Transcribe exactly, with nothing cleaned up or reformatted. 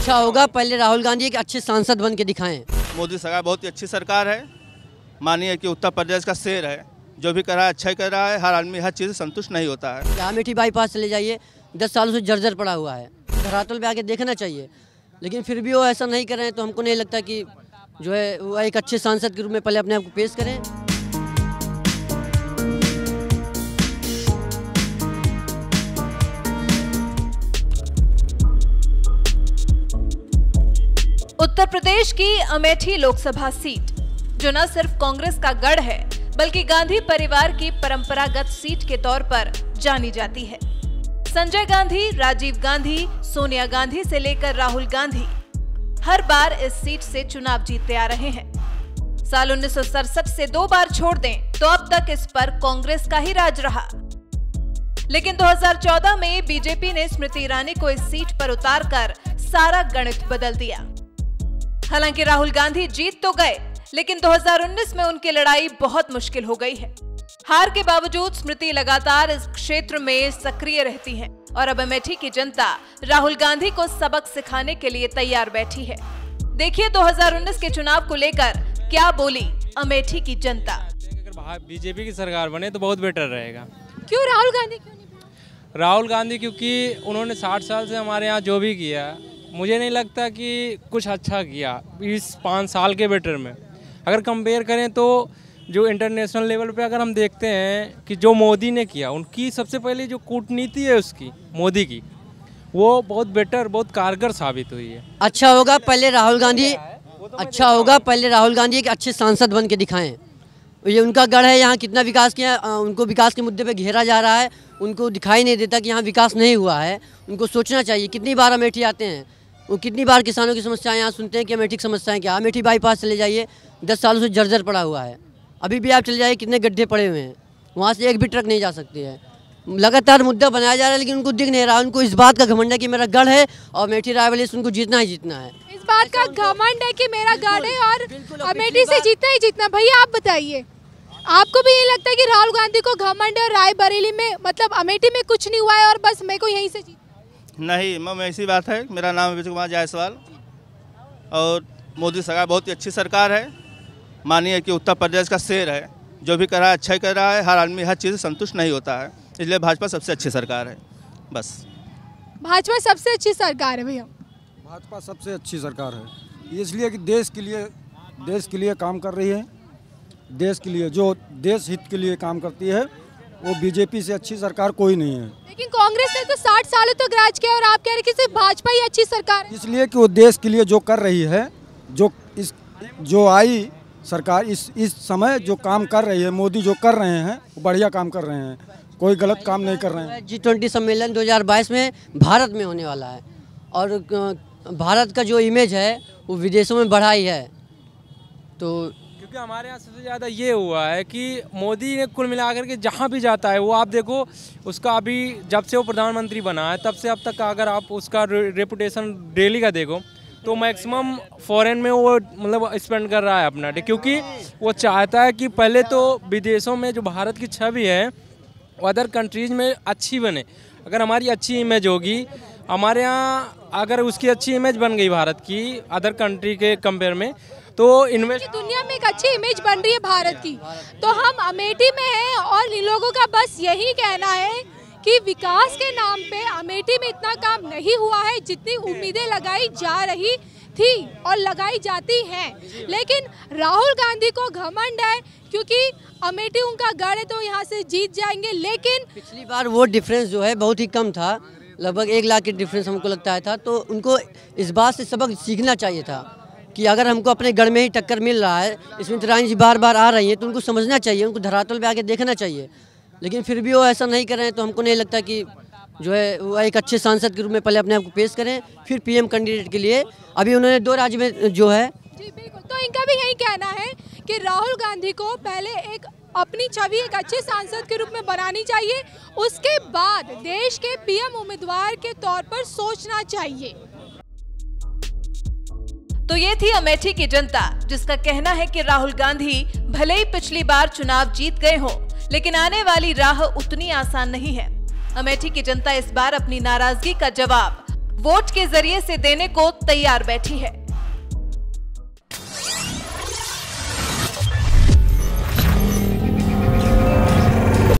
अच्छा होगा पहले राहुल गांधी एक अच्छे सांसद बन के दिखाएं। मोदी सरकार बहुत ही अच्छी सरकार है। मानिए कि उत्तर प्रदेश का शेर है, जो भी कर रहा है अच्छा ही कर रहा है। हर आदमी हर चीज़ से संतुष्ट नहीं होता है। यहाँ अमेठी बाईपास चले जाइए, दस सालों से जर्जर पड़ा हुआ है, धरातल पे आके देखना चाहिए, लेकिन फिर भी वो ऐसा नहीं कर रहे हैं। तो हमको नहीं लगता कि जो है वो एक अच्छे सांसद के रूप में पहले अपने आप को पेश करें। उत्तर प्रदेश की अमेठी लोकसभा सीट, जो न सिर्फ कांग्रेस का गढ़ है बल्कि गांधी परिवार की परंपरागत सीट के तौर पर जानी जाती है। संजय गांधी, राजीव गांधी, सोनिया गांधी से लेकर राहुल गांधी हर बार इस सीट से चुनाव जीतते आ रहे हैं। साल उन्नीस सौ सड़सठ से दो बार छोड़ दें तो अब तक इस पर कांग्रेस का ही राज रहा। लेकिन दो हज़ार चौदह में बीजेपी ने स्मृति ईरानी को इस सीट पर उतारकर सारा गणित बदल दिया। हालांकि राहुल गांधी जीत तो गए, लेकिन दो हज़ार उन्नीस में उनकी लड़ाई बहुत मुश्किल हो गई है। हार के बावजूद स्मृति लगातार इस क्षेत्र में सक्रिय रहती हैं और अब अमेठी की जनता राहुल गांधी को सबक सिखाने के लिए तैयार बैठी है। देखिए दो हज़ार उन्नीस के चुनाव को लेकर क्या बोली अमेठी की जनता। अगर बीजेपी की सरकार बने तो बहुत बेटर रहेगा। क्यों राहुल गांधी क्यों नहीं? राहुल गांधी क्योंकि उन्होंने साठ साल से हमारे यहाँ जो भी किया, मुझे नहीं लगता कि कुछ अच्छा किया इस पाँच साल के बेटर में। अगर कंपेयर करें तो जो इंटरनेशनल लेवल पे अगर हम देखते हैं कि जो मोदी ने किया, उनकी सबसे पहले जो कूटनीति है उसकी मोदी की, वो बहुत बेटर, बहुत कारगर साबित हुई है। अच्छा होगा पहले राहुल गांधी अच्छा होगा पहले राहुल गांधी एक अच्छे सांसद बन के दिखाएं। ये उनका गढ़ है, यहाँ कितना विकास किया, उनको विकास के मुद्दे पे घेरा जा रहा है, उनको दिखाई नहीं देता कि यहाँ विकास नहीं हुआ है। उनको सोचना चाहिए। कितनी बार अमेठी आते हैं, वो कितनी बार किसानों की समस्याएं यहाँ सुनते हैं कि अमेठी की समस्याएं क्या। अमेठी बाईपास चले जाइए, दस सालों से जर्जर पड़ा हुआ है, अभी भी आप चले जाइए कितने गड्ढे पड़े हुए हैं, वहाँ से एक भी ट्रक नहीं जा सकती है। लगातार मुद्दा बनाया जा रहा है, लेकिन उनको दिख नहीं रहा। उनको इस बात का घमंड है कि मेरा गढ़ है और अमेठी रायवली से उनको जीतना ही जीतना है। इस बात का घमंड है कि मेरा गढ़ है और अमेठी से जीतना ही जीतना। भैया आप बताइए, आपको भी यही लगता है कि राहुल गांधी को घमंड है, रायबरेली में मतलब अमेठी में कुछ नहीं हुआ है और बस मेरे को यहीं से जीतना? नहीं, मैं ऐसी बात है। मेरा नाम विजय कुमार जायसवाल और मोदी सरकार बहुत ही अच्छी सरकार है। मानिए कि उत्तर प्रदेश का शेर है, जो भी कर रहा है अच्छा ही कर रहा है। हर आदमी हर चीज़ से संतुष्ट नहीं होता है, इसलिए भाजपा सबसे अच्छी सरकार है। बस भाजपा सबसे अच्छी सरकार है भैया। भाजपा सबसे अच्छी सरकार है इसलिए कि देश के लिए देश के लिए काम कर रही है। देश के लिए, जो देश हित के लिए काम करती है, वो बीजेपी से अच्छी सरकार कोई नहीं है। लेकिन कांग्रेस ने तो साठ सालों तक राज किया और आप कह रहे हैं कि सिर्फ भाजपा ही अच्छी सरकार है। इसलिए कि वो देश के लिए जो कर रही है, जो इस जो आई सरकार इस इस समय जो काम कर रही है, मोदी जो कर रहे हैं वो बढ़िया काम कर रहे हैं, कोई गलत काम नहीं कर रहे हैं। जी ट्वेंटी सम्मेलन दो हज़ार बाईस में भारत में होने वाला है और भारत का जो इमेज है वो विदेशों में बढ़ा ही है। तो क्योंकि हमारे यहाँ सबसे ज़्यादा ये हुआ है कि मोदी ने कुल मिलाकर के जहाँ भी जाता है वो आप देखो उसका, अभी जब से वो प्रधानमंत्री बना है तब से अब तक का अगर आप उसका रेपुटेशन डेली का देखो तो मैक्सिमम फॉरेन में वो मतलब स्पेंड कर रहा है अपना डे, क्योंकि वो चाहता है कि पहले तो विदेशों में जो भारत की छवि है वो अदर कंट्रीज में अच्छी बने। अगर हमारी अच्छी इमेज होगी, हमारे यहाँ अगर उसकी अच्छी इमेज बन गई भारत की अदर कंट्री के कंपेयर में, तो इन्वेस्ट दुनिया में एक अच्छी इमेज बन रही है भारत की। तो हम अमेठी में हैं और इन लोगों का बस यही कहना है कि विकास के नाम पे अमेठी में इतना काम नहीं हुआ है जितनी उम्मीदें लगाई जा रही थी और लगाई जाती हैं। लेकिन राहुल गांधी को घमंड है क्योंकि अमेठी उनका गढ़ है तो यहाँ से जीत जाएंगे। लेकिन पिछली बार वोट डिफरेंस जो है बहुत ही कम था, लगभग एक लाख के डिफरेंस हमको लगता है था। तो उनको इस बात से सबक सीखना चाहिए था कि अगर हमको अपने गढ़ में ही टक्कर मिल रहा है, स्मृति ईरानी जी बार बार आ रही हैं, तो उनको समझना चाहिए, उनको धरातल पे आके देखना चाहिए। लेकिन फिर भी वो ऐसा नहीं कर रहे हैं। तो हमको नहीं लगता कि जो है वो एक अच्छे सांसद के रूप में पहले अपने आप को पेश करें, फिर पीएम कैंडिडेट के लिए। अभी उन्होंने दो राज्य में जो है जी बिल्कुल, तो इनका भी यही कहना है कि राहुल गांधी को पहले एक अपनी छवि एक अच्छे सांसद के रूप में बनानी चाहिए, उसके बाद देश के पीएम उम्मीदवार के तौर पर सोचना चाहिए। तो ये थी अमेठी की जनता, जिसका कहना है कि राहुल गांधी भले ही पिछली बार चुनाव जीत गए हों, लेकिन आने वाली राह उतनी आसान नहीं है। अमेठी की जनता इस बार अपनी नाराजगी का जवाब वोट के जरिए से देने को तैयार बैठी है।